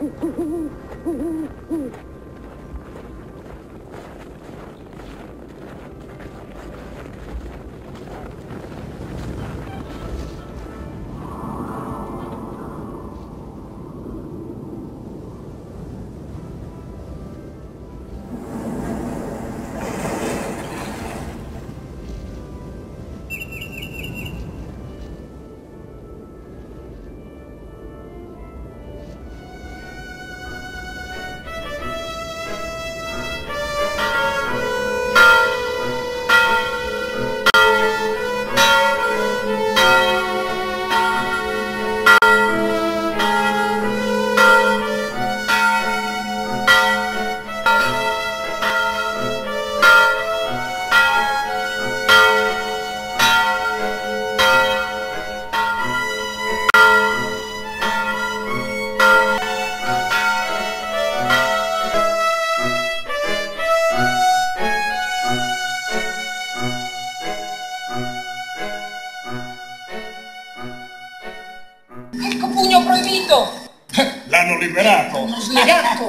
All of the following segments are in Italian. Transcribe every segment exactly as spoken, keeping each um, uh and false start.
Ecco pugno proibito! L'hanno liberato! L'hanno slegato!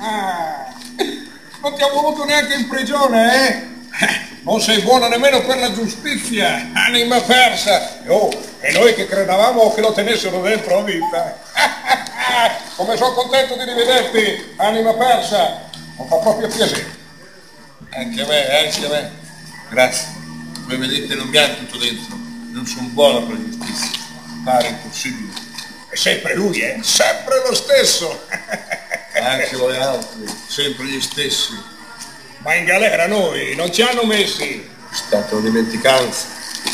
Non ti ho voluto neanche in prigione, eh? Non sei buona nemmeno per la giustizia, anima persa! Oh, e noi che credevamo che lo tenessero dentro a vita! Come sono contento di rivederti, anima persa! Mi fa proprio piacere! Anche a me, anche a me! Grazie! Come vedete non mi hanno tutto dentro, non sono buono per la giustizia, pare impossibile. È sempre lui, eh? Sempre lo stesso! Anche voi altri, sempre gli stessi. Ma in galera noi non ci hanno messi. È stata una dimenticanza.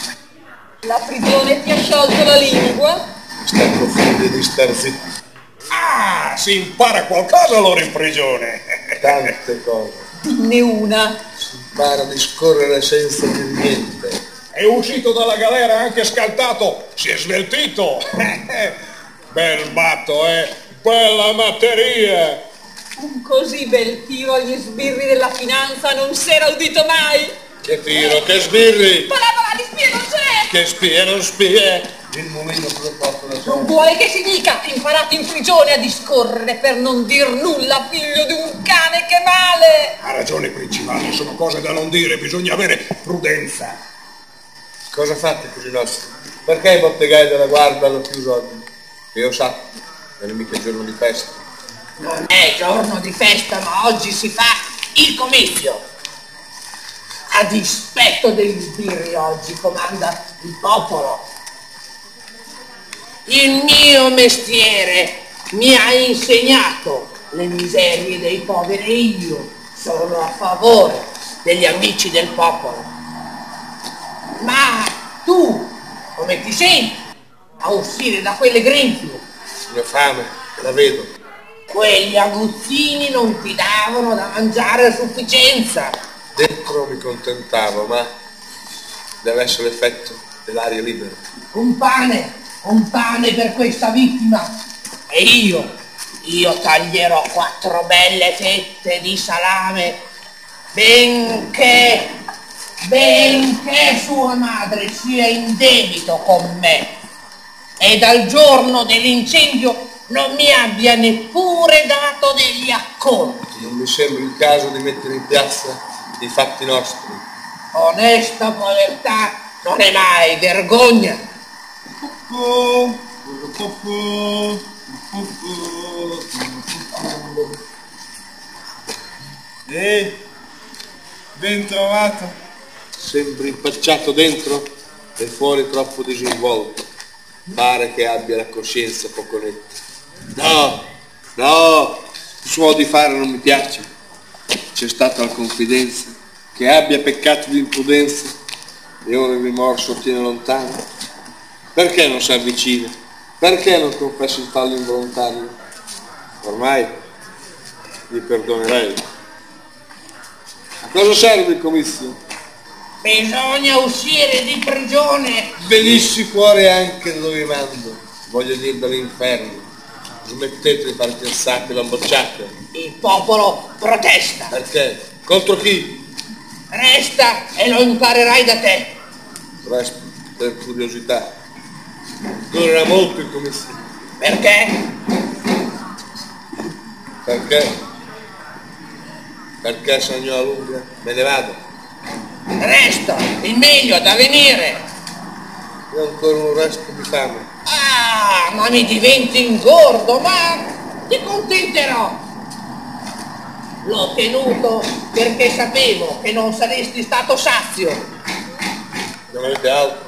La prigione ti ha sciolto la lingua? È stato figlio di star zitti. Ah, si impara qualcosa allora in prigione. Tante cose. Dinne una. Si impara a discorrere senza dir niente. È uscito dalla galera anche scaldato, si è sveltito. Bel matto, eh? Bella matteria! Un così bel tiro agli sbirri della finanza non si era udito mai! Che tiro, che sbirri! Ma la parola di spia non c'è! Che spie, non spie! Il momento proposto da Non vuole che si dica, imparato in prigione a discorrere per non dir nulla, figlio di un cane che male! Ha ragione principale, sono cose da non dire, bisogna avere prudenza. Cosa fate così nostri? Perché i bottegai della guardia hanno chiuso oggi? Che io sappia, non è mica giorno di festa. Non è giorno di festa, ma oggi si fa il comizio. A dispetto degli sbirri oggi comanda il popolo. Il mio mestiere mi ha insegnato le miserie dei poveri e io sono a favore degli amici del popolo. Ma tu, come ti senti a uscire da quelle grinfie? Una fame, la vedo. Quegli aguzzini non ti davano da mangiare a sufficienza. Dentro mi contentavo, ma deve essere l'effetto dell'aria libera. Un pane, un pane per questa vittima. E io, io taglierò quattro belle fette di salame, benché, benché sua madre sia in debito con me. E dal giorno dell'incendio non mi abbia neppure dato degli acconti. Non mi sembra il caso di mettere in piazza i fatti nostri. Onesta povertà non è mai vergogna. Eh, ben trovato. Sembri impacciato dentro e fuori troppo disinvolto. Pare che abbia la coscienza poco netta. No, no, il suo modo di fare non mi piace. C'è stata la confidenza che abbia peccato di imprudenza e ora il rimorso tiene lontano. Perché non si avvicina? Perché non confessa il fallo involontario? Ormai gli perdonerei. A cosa serve il comizio? Bisogna uscire di prigione. Venissi fuori anche da dove mando, voglio dire dall'inferno. Smettete di fare pensate e bambocciate. Il popolo protesta. Perché? Contro chi? Resta e lo imparerai da te. Resto per curiosità. Durerà molto il comizio. Perché? Perché? Perché signora Lunga? Me ne vado. Resta, il meglio è da venire. Io ancora un resto di fame. Ah, ma mi diventi ingordo, ma ti contenterò. L'ho tenuto perché sapevo che non saresti stato sazio. Non avete altro?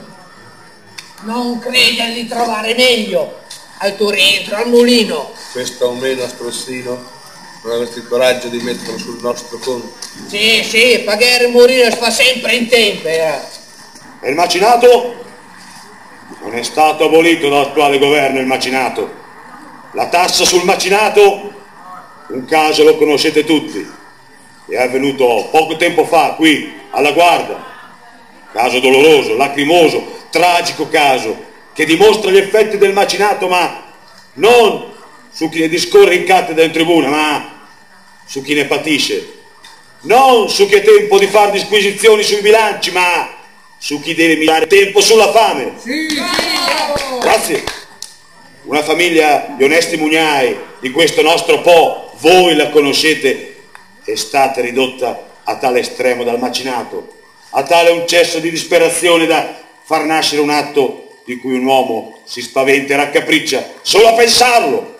Non credere di trovare meglio al tuo rientro al mulino. Questo aumento a strozzino, non avresti il coraggio di metterlo sul nostro conto. Sì, sì, pagare il mulino si fa sempre in tempo. Eh. E il macinato? Non è stato abolito dall'attuale governo il macinato. La tassa sul macinato, un caso lo conoscete tutti. È avvenuto poco tempo fa qui, alla Guarda. Caso doloroso, lacrimoso, tragico caso, che dimostra gli effetti del macinato, ma non su chi ne discorre in cattedra in tribuna, ma su chi ne patisce. Non su chi ha tempo di fare disquisizioni sui bilanci, ma su chi deve mirare tempo sulla fame. Sì, sì, bravo. Grazie. Una famiglia di onesti mugnai di questo nostro Po, voi la conoscete, è stata ridotta a tale estremo dal macinato, a tale un cesso di disperazione da far nascere un atto di cui un uomo si spaventa e raccapriccia solo a pensarlo.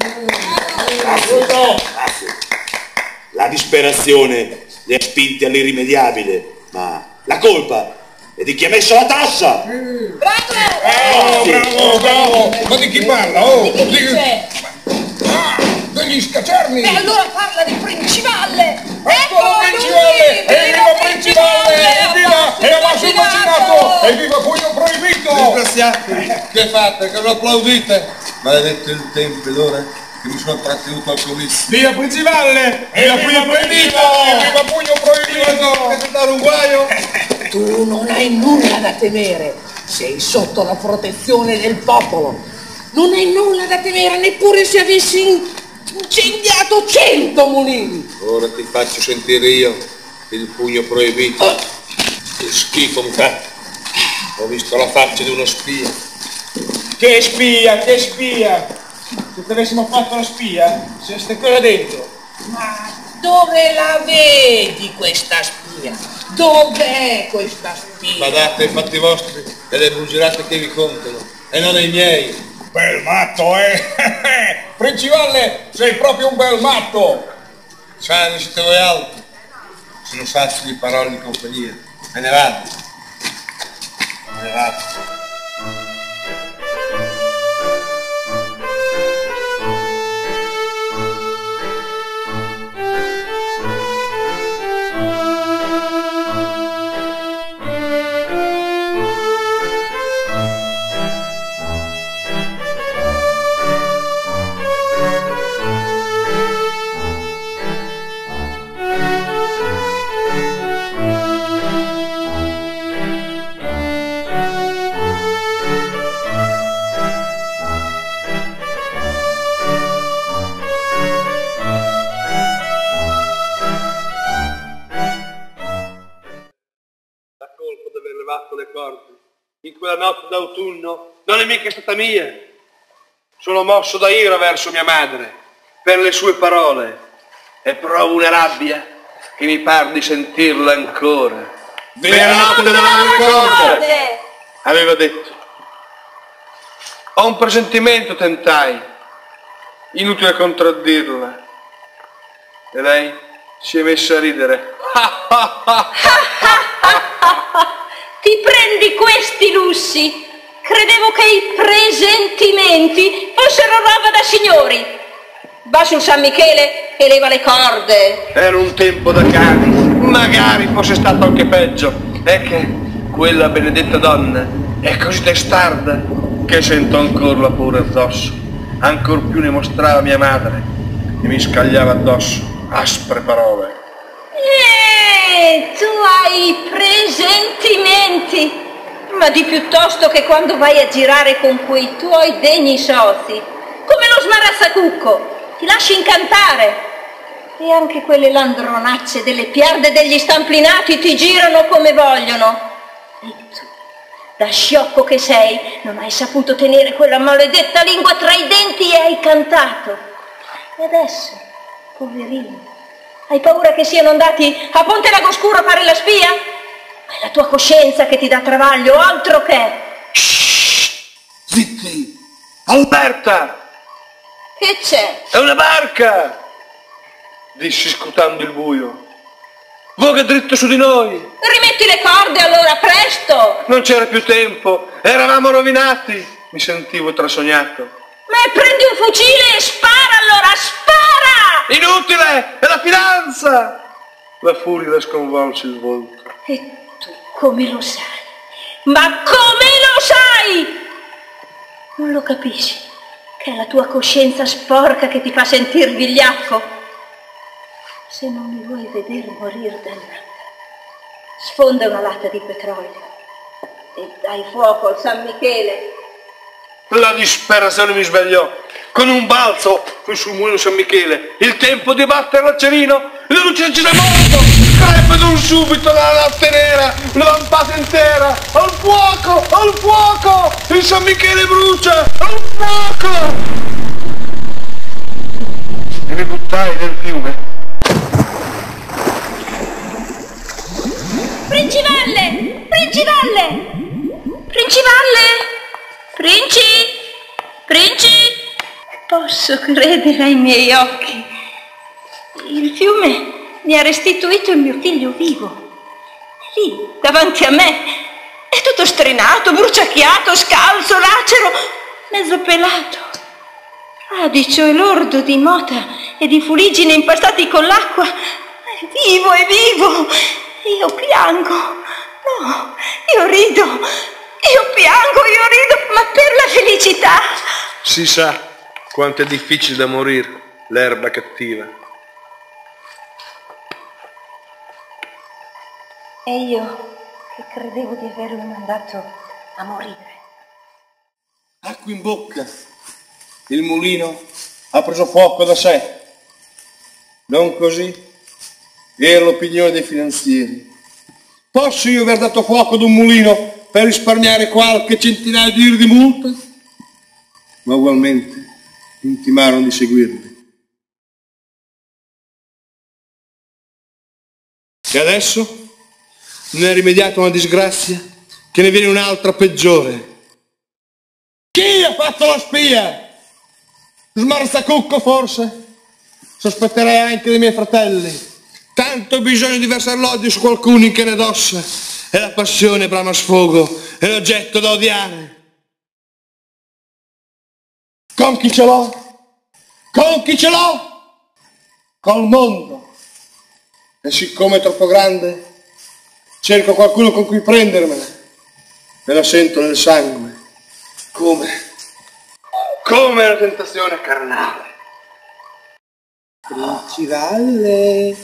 Grazie. Grazie. La disperazione li ha spinti all'irrimediabile, ma la colpa è di chi ha messo la tassa. Bravo, bravo, bravo. Ma di chi parla? Oh, Di che di- c'è? Ah, degli scaccerni. E allora parla di Princivalle! Eccolo Princivalle! Evviva Princivalle! Evviva! E abbasso il macinato! Evviva Pugno Proibito! Ringraziate. Che fate? Che lo applaudite? Maledetto il tempo ed ora che mi sono trattenuto al comizio. Via Principalle! E la Evviva Pugno Proibito! Evviva Pugno Proibito! Che dare un guaio? Tu non hai nulla da temere, sei sotto la protezione del popolo. Non hai nulla da temere neppure se avessi incendiato cento mulini. Ora ti faccio sentire io il pugno proibito. Che schifo mi fa. Ho visto la faccia di uno spia. Che spia, che spia! Se ti avessimo fatto la spia, saresti ancora dentro. Ma dove la vedi questa spia? Dov'è questa spia? Badate ai fatti vostri e le bugerate che vi contano, e non ai miei. Bel matto, eh! Principalle, sei proprio un bel matto! Sani siete voi altri. Sono sassi di parole di compagnia. Me ne vado. Me ne vado. Le corde in quella notte d'autunno non è mica stata mia. Sono mosso da ira verso mia madre per le sue parole e provo una rabbia che mi par di sentirla ancora. Vera notte delle corde! Aveva detto. Ho un presentimento, tentai, inutile contraddirla, e lei si è messa a ridere. Ti prendi questi lussi? Credevo che i presentimenti fossero roba da signori. Va sul San Michele e leva le corde. Era un tempo da cani, magari fosse stato anche peggio. È che quella benedetta donna è così testarda che sento ancora la paura addosso. Ancor più ne mostrava mia madre e mi scagliava addosso aspre parole. Eh, tu hai presentimenti, ma di piuttosto che quando vai a girare con quei tuoi degni sozi, come lo smarazzacucco, ti lasci incantare. E anche quelle landronacce delle piarde degli stamplinati ti girano come vogliono. E tu, da sciocco che sei, non hai saputo tenere quella maledetta lingua tra i denti e hai cantato. E adesso Poverino. Hai paura che siano andati a Ponte Lago Scuro a fare la spia? È la tua coscienza che ti dà travaglio, altro che... Shhh! Zitti! Alberta! Che c'è? È una barca! Dissi scrutando il buio. Voga dritto su di noi! Rimetti le corde allora, presto! Non c'era più tempo, eravamo rovinati! Mi sentivo trasognato. Ma prendi un fucile e spara allora, spara! Inutile! È la finanza! La furia le sconvolse il volto. E tu come lo sai? Ma come lo sai? Non lo capisci? Che è la tua coscienza sporca che ti fa sentir vigliacco? Se non mi vuoi vedere morire dall'ansia, sfonda una latta di petrolio e dai fuoco al San Michele. La disperazione mi svegliò. Con un balzo fui sul mulino San Michele. Il tempo di battere l'acerino. Le luci del cinemoto. Crepe d'un subito la latte nera. Una lampata intera. Al fuoco! Al fuoco! Il San Michele brucia! Al fuoco! E mi buttai nel fiume. Princivalle! Princivalle! Princivalle! Princi! Princi! Posso credere ai miei occhi. Il fiume mi ha restituito il mio figlio vivo. Lì, davanti a me. È tutto strinato, bruciacchiato, scalzo, lacero, mezzo pelato. Fradicio e lordo di mota e di fuliggine impastati con l'acqua. È vivo, è vivo. Io piango. No, io rido. Io piango, io rido, ma per la felicità. Si sa quanto è difficile da morire l'erba cattiva. E io che credevo di averlo mandato a morire. Acqua in bocca. Il mulino ha preso fuoco da sé. Non così era l'opinione dei finanzieri. Posso io aver dato fuoco ad un mulino per risparmiare qualche centinaio di lire di multa? Ma ugualmente intimarono di seguirli. E adesso non è rimediata una disgrazia che ne viene un'altra peggiore. Chi ha fatto la spia? Smarzacucco forse? Sospetterei anche dei miei fratelli. Tanto ho bisogno di versare l'odio su qualcuno in carne ed ossa. E la passione brama sfogo, è l'oggetto da odiare. Con chi ce l'ho? Con chi ce l'ho? Col mondo. E siccome è troppo grande, cerco qualcuno con cui prendermela. Me la sento nel sangue. Come? Come una tentazione carnale. Princivalle.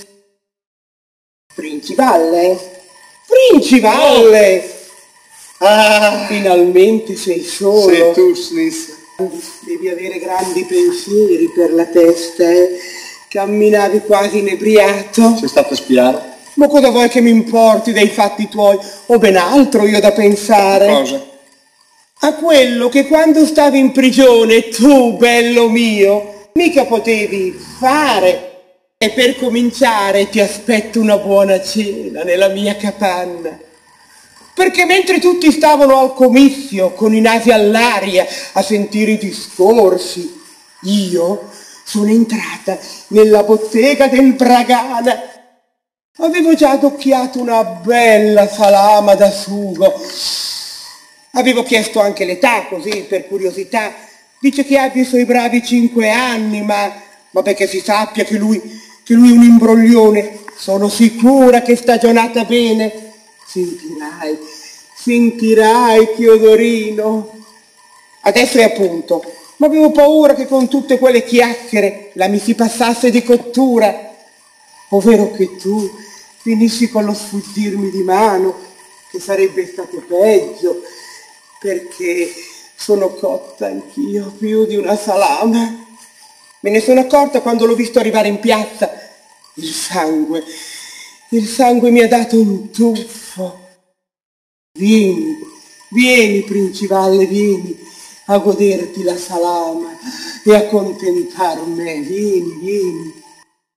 Princivalle. Princivalle! Ah, finalmente sei solo. Sei tu, Snis. Devi avere grandi pensieri per la testa, eh? Camminavi quasi inebriato. Sei stato a spiare? Ma cosa vuoi che mi importi dei fatti tuoi? Ho ben altro io da pensare. Cosa? A quello che quando stavi in prigione tu, bello mio, mica potevi fare. E per cominciare ti aspetto una buona cena nella mia capanna. Perché mentre tutti stavano al comizio, con i nasi all'aria, a sentire i discorsi, io sono entrata nella bottega del Bragana. Avevo già adocchiato una bella salama da sugo. Avevo chiesto anche l'età, così, per curiosità. Dice che abbia i suoi bravi cinque anni, ma, ma perché si sappia che lui... che lui è un imbroglione. Sono sicura che stagionata bene. Sentirai, sentirai, Chiodorino. Adesso è a punto, ma avevo paura che con tutte quelle chiacchiere la mi si passasse di cottura. Ovvero che tu finissi con lo sfuggirmi di mano, che sarebbe stato peggio, perché sono cotta anch'io più di una salama. Me ne sono accorta quando l'ho visto arrivare in piazza. Il sangue, il sangue mi ha dato un tuffo. Vieni, vieni, Princivalle, vieni a goderti la salama e a contentar me. Vieni, vieni.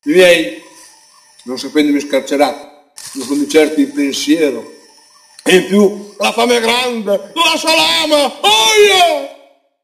I miei, non sapendomi scarcerato, non sono di certo in pensiero. E in più, la fame è grande, la salama, oia!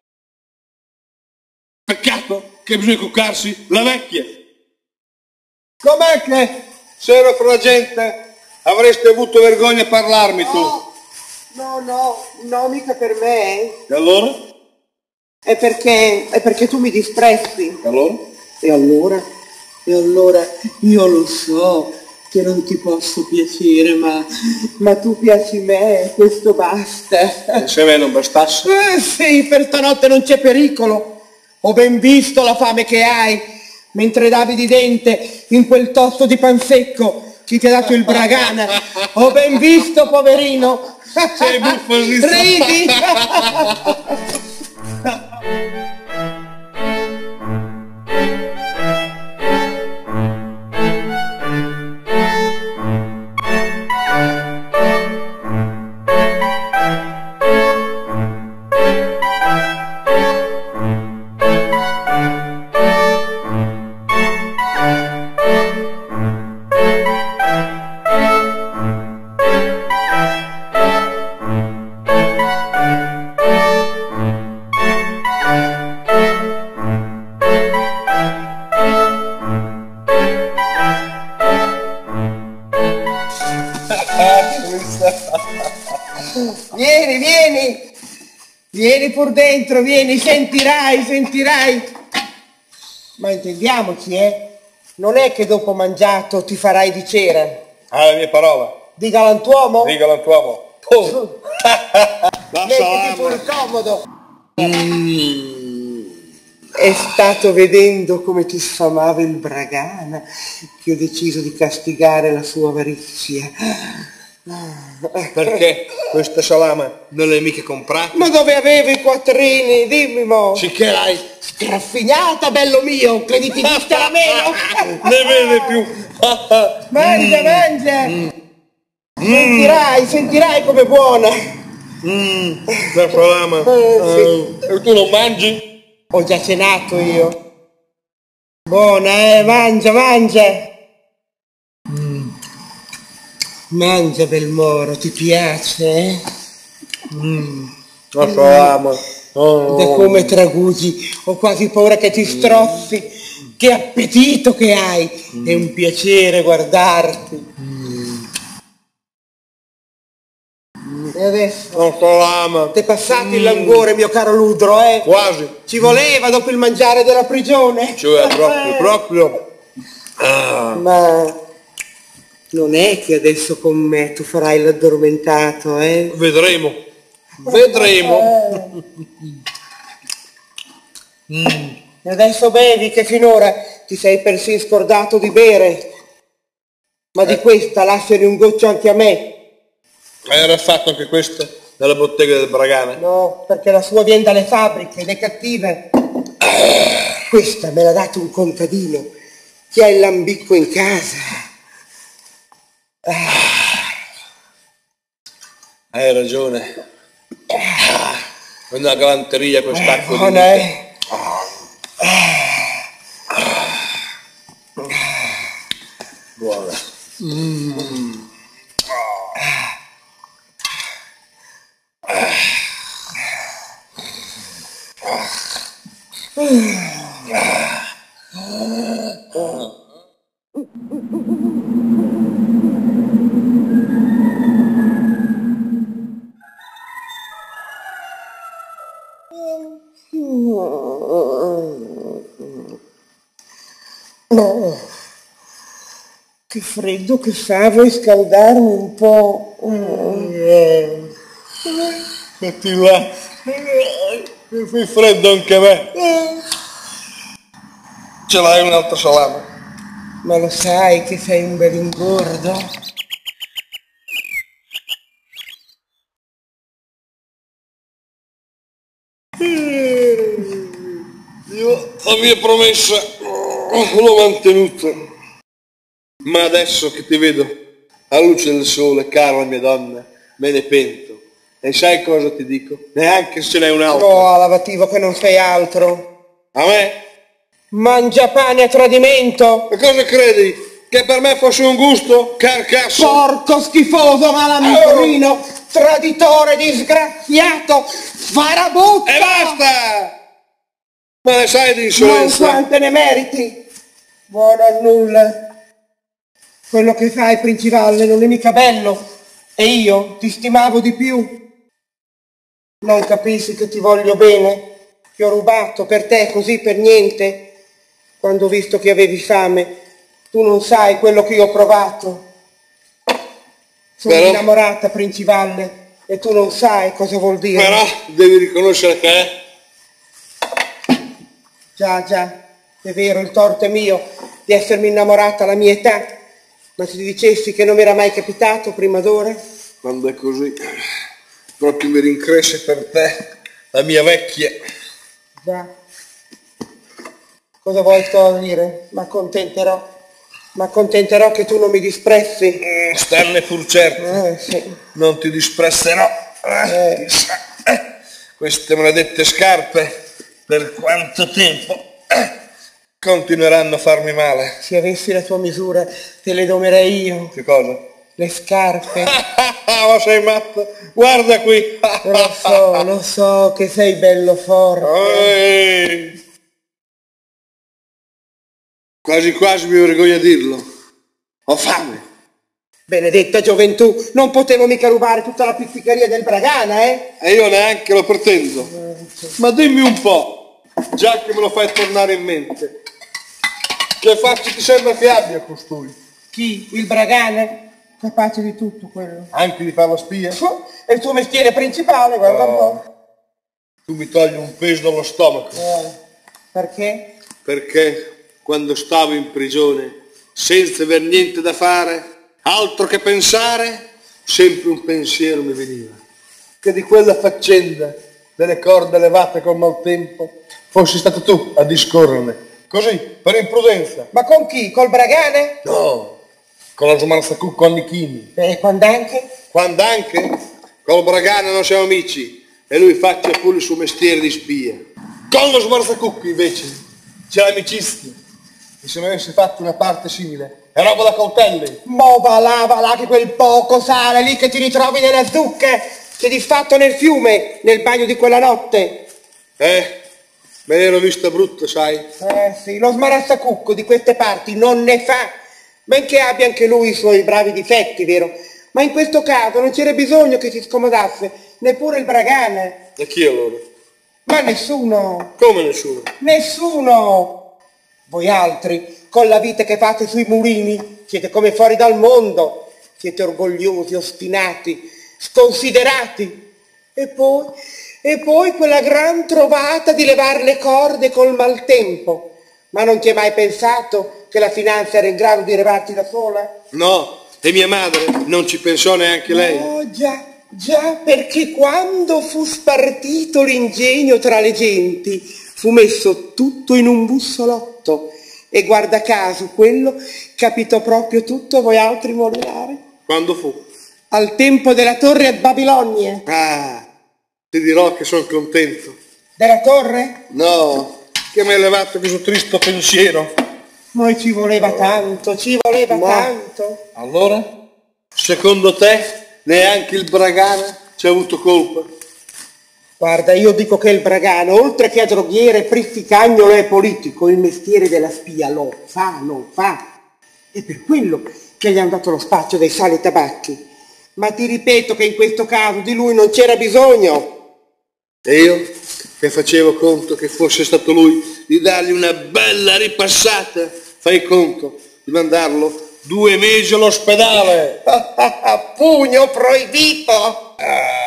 Peccato che bisogna cuccarsi la vecchia. Com'è che, se ero fra la gente, avreste avuto vergogna a parlarmi tu? No, no, no, no, mica per me. E allora? È perché, è perché tu mi disprezzi. E allora? E allora? E allora io lo so che non ti posso piacere, ma, ma tu piaci me, questo basta. E se a me non bastasse? Eh sì, per stanotte non c'è pericolo. Ho ben visto la fame che hai, mentre davi di dente in quel tosto di pan secco che ti ha dato il Bragana. Ho ben visto, poverino. Sei buffo, ridi. Vieni, vieni, vieni pur dentro, vieni, sentirai, sentirai. Ma intendiamoci, eh? Non è che dopo mangiato ti farai di cera. Ah, la mia parola. Di galantuomo? Di galantuomo. Oh. Mettiti pure comodo. Mm. È stato vedendo come ti sfamava il Bragana che ho deciso di castigare la sua avarizia. Perché questa salama non l'hai mica comprata? Ma dove avevi i quattrini? Dimmi mo. Sicché l'hai straffignata, bello mio, credi ti diste la meno? Ne vede più. Mangia, mangia. Mm. Sentirai, sentirai com'è buona. Mm. La salama. Eh, sì. E tu non mangi? Ho già cenato io. Buona, eh, mangia, mangia. Mangia, bel moro, ti piace, eh? Mm. La salama. Oh. Da come traguggi, ho quasi paura che ti strozzi. Che appetito che hai! Mm. È un piacere guardarti. Mm. E adesso? La salama. T'è passato mm. il languore, mio caro Ludro, eh? Quasi. Ci voleva dopo il mangiare della prigione? Cioè, proprio, proprio. Ah. Ma non è che adesso con me tu farai l'addormentato, eh? Vedremo. Vedremo. Mm. E adesso bevi che finora ti sei persino scordato di bere. Ma eh. di questa lasciali un goccio anche a me. Era fatto anche questa nella bottega del Bragana? No, perché la sua viene dalle fabbriche ed è cattiva. Questa me l'ha dato un contadino che ha il lambicco in casa. Hai ragione. È una galanteria quest'acqua eh, buona, di eh. Buona. Mm. Oh, che freddo che fa, vuoi scaldarmi un po'? Mm. Metti là, mi fai freddo anche a me. Ce l'hai un'altra salama? Ma lo sai che sei un bel ingordo? Io la mia promessa l'ho mantenuta, ma adesso che ti vedo alla luce del sole, cara la mia donna, me ne pento. E sai cosa ti dico? Neanche se n'è un altro. No, lavativo che non sei altro. A me Mangiapane a tradimento! E cosa credi? Che per me fosse un gusto? Carcasso! Porco schifoso malamorino! Oh. Traditore disgraziato! Farabutto! E basta! Ma ne sai di insolenza? Non quante ne meriti! Buono a nulla! Quello che fai, Princivalle, non è mica bello! E io ti stimavo di più! Non capisci che ti voglio bene? Ti ho rubato per te così per niente? Quando ho visto che avevi fame, tu non sai quello che io ho provato. Sono Però... innamorata, Princivalle, e tu non sai cosa vuol dire. Però devi riconoscere che è. Già, già, è vero, il torto è mio di essermi innamorata alla mia età, ma se ti dicessi che non mi era mai capitato prima d'ora? Quando è così, proprio mi rincresce per te, la mia vecchia. Già. Cosa vuoi togliere? Ma accontenterò. Ma accontenterò che tu non mi disprezzi. Mm, stanne pur certo. Eh, sì. Non ti disprezzerò. Eh, Eh. eh, queste maledette scarpe, per quanto tempo, eh, continueranno a farmi male. Se avessi la tua misura, te le domerei io. Che cosa? Le scarpe. Ma sei matto? Guarda qui. Lo so, lo so che sei bello forte. Ehi. Quasi quasi mi vergogno a dirlo. Ho fame. Benedetta gioventù, non potevo mica rubare tutta la pizzicaria del Bragana, eh? E io neanche lo pretendo. Ma dimmi un po', già che me lo fai tornare in mente, che faccia ti sembra che abbia costui? Chi? Il Bragana? Capace di tutto quello. Anche di fare la spia? È il tuo mestiere principale, guarda un po'. Tu mi togli un peso dallo stomaco. Eh, perché? Perché quando stavo in prigione, senza aver niente da fare, altro che pensare, sempre un pensiero mi veniva. Che di quella faccenda delle corde levate col maltempo fossi stato tu a discorrerne. Così, per imprudenza. Ma con chi? Col Bragana? No, con lo smarsacucco Annichini. E quando anche? Quando anche? Col Bragana non siamo amici e lui faccia pure il suo mestiere di spia. Con lo smarsacucco invece c'è l'amicizia. E se mi avessi fatto una parte simile, è roba da coltelli. Mo va là, va là, che quel poco sale lì che ti ritrovi nelle zucche, si è disfatto nel fiume, nel bagno di quella notte. Eh, me l'ero vista brutta, sai? Eh sì, lo smarassacucco di queste parti non ne fa, benché abbia anche lui i suoi bravi difetti, vero? Ma in questo caso non c'era bisogno che si scomodasse, neppure il Bragana. E chi allora? Ma nessuno. Come nessuno? Nessuno. Voi altri, con la vita che fate sui mulini, siete come fuori dal mondo, siete orgogliosi, ostinati, sconsiderati. E poi, e poi quella gran trovata di levar le corde col maltempo. Ma non ti è mai pensato che la finanza era in grado di levarti da sola? No, e mia madre non ci pensò neanche lei. Oh già, già, perché quando fu spartito l'ingegno tra le genti, fu messo tutto in un bussolotto e guarda caso quello capitò proprio tutto a voi altri molinari. Quando fu? Al tempo della torre a Babilonia. Ah, ti dirò che sono contento. Della torre? No, che mi hai levato questo tristo pensiero. Noi ci voleva tanto, ci voleva Ma tanto. allora, secondo te, neanche il Bragana ci ha avuto colpa? Guarda, io dico che il Bragana, oltre che a droghiere, prifficagnolo e politico, il mestiere della spia lo fa, lo fa. È per quello che gli hanno dato lo spazio dei sali e tabacchi. Ma ti ripeto che in questo caso di lui non c'era bisogno. E io, che facevo conto che fosse stato lui, di dargli una bella ripassata, fai conto di mandarlo due mesi all'ospedale. Pugno proibito. Ah.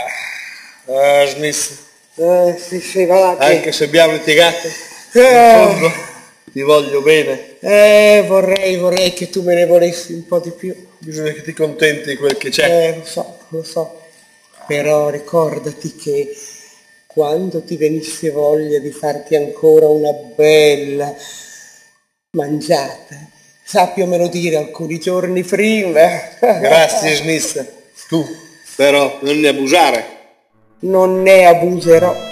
Ah, Smith. Eh, sì, sì, va là che... Anche se abbiamo litigato, eh. in fondo ti voglio bene. Eh, vorrei, vorrei che tu me ne volessi un po' di più. Bisogna che ti contenti di quel che c'è. Eh, lo so, lo so. Però ricordati che quando ti venisse voglia di farti ancora una bella mangiata, sappimelo dire alcuni giorni prima. Grazie, Smith. Tu, però, non ne abusare. Non ne abuserò.